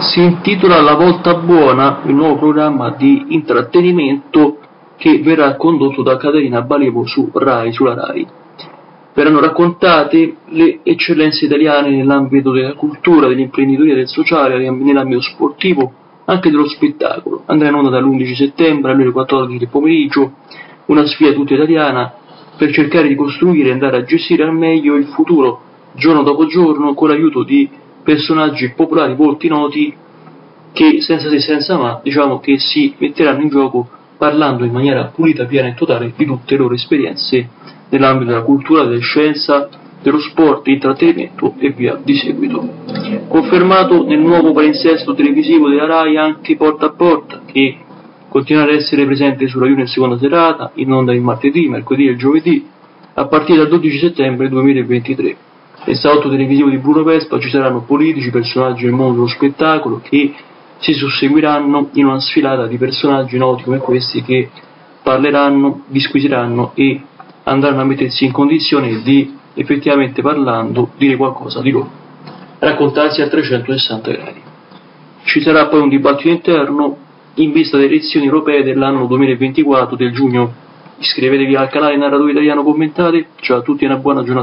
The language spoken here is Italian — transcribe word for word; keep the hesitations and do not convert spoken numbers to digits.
Si intitola La Volta Buona, il nuovo programma di intrattenimento che verrà condotto da Caterina Balevo su Rai, sulla Rai. Verranno raccontate le eccellenze italiane nell'ambito della cultura, dell'imprenditoria, del sociale, nell'ambito sportivo, anche dello spettacolo. Andrà in onda dall'undici settembre alle ore quattordici del pomeriggio, una sfida tutta italiana per cercare di costruire e andare a gestire al meglio il futuro, giorno dopo giorno, con l'aiuto di personaggi popolari, volti noti, che senza se senza ma, diciamo che si metteranno in gioco parlando in maniera pulita, piena e totale di tutte le loro esperienze nell'ambito della cultura, della scienza, dello sport, intrattenimento e via di seguito. Confermato nel nuovo palinsesto televisivo della Rai anche Porta a Porta, che continuerà ad essere presente sulla Rai in seconda serata, in onda il martedì, mercoledì e giovedì, a partire dal dodici settembre duemilaventitré. Nel salotto televisivo di Bruno Vespa ci saranno politici, personaggi del mondo dello spettacolo che si susseguiranno in una sfilata di personaggi noti come questi che parleranno, disquisiranno e andranno a mettersi in condizione di, effettivamente parlando, dire qualcosa di loro, raccontarsi a trecentosessanta gradi. Ci sarà poi un dibattito interno in vista delle elezioni europee dell'anno duemilaventiquattro, del giugno. Iscrivetevi al canale Narratore Italiano, commentate. Ciao a tutti e una buona giornata.